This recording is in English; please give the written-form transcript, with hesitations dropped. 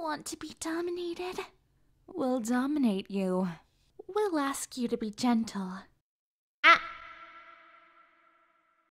want to be dominated. We'll dominate you. We'll ask you to be gentle,